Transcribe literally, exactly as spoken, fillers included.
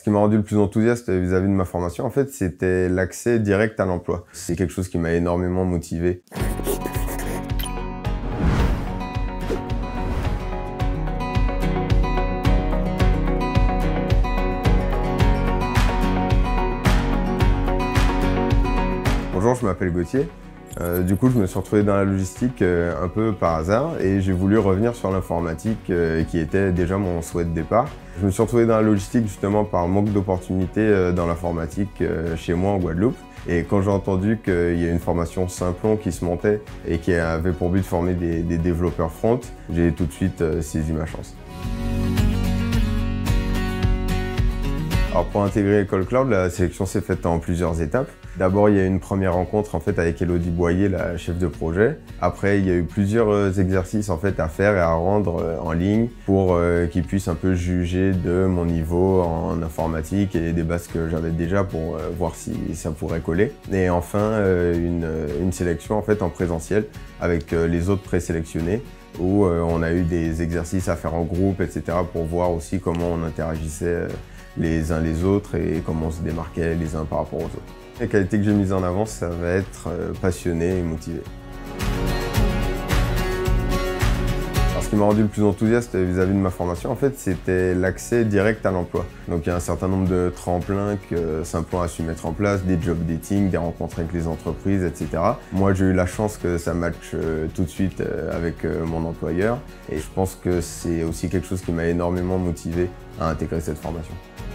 Ce qui m'a rendu le plus enthousiaste vis-à-vis de ma formation, en fait, c'était l'accès direct à l'emploi. C'est quelque chose qui m'a énormément motivé. Bonjour, je m'appelle Gauthier. Euh, du coup, je me suis retrouvé dans la logistique euh, un peu par hasard et j'ai voulu revenir sur l'informatique euh, qui était déjà mon souhait de départ. Je me suis retrouvé dans la logistique justement par manque d'opportunités euh, dans l'informatique euh, chez moi en Guadeloupe. Et quand j'ai entendu qu'il y a une formation Simplon qui se montait et qui avait pour but de former des, des développeurs front, j'ai tout de suite euh, saisi ma chance. Alors pour intégrer École Cloud, la sélection s'est faite en plusieurs étapes. D'abord, il y a eu une première rencontre en fait avec Elodie Boyer, la chef de projet. Après, il y a eu plusieurs exercices en fait à faire et à rendre en ligne pour euh, qu'ils puissent un peu juger de mon niveau en informatique et des bases que j'avais déjà pour euh, voir si ça pourrait coller. Et enfin, euh, une, une sélection en fait en présentiel avec euh, les autres présélectionnés où euh, on a eu des exercices à faire en groupe, et cetera pour voir aussi comment on interagissait euh, les uns les autres et comment on se démarquait les uns par rapport aux autres. Les qualités que j'ai mises en avant, ça va être passionné et motivé. Alors, ce qui m'a rendu le plus enthousiaste vis-à-vis de ma formation, en fait, c'était l'accès direct à l'emploi. Donc il y a un certain nombre de tremplins que Simplon a su mettre en place, des job dating, des rencontres avec les entreprises, et cetera. Moi, j'ai eu la chance que ça matche tout de suite avec mon employeur et je pense que c'est aussi quelque chose qui m'a énormément motivé à intégrer cette formation.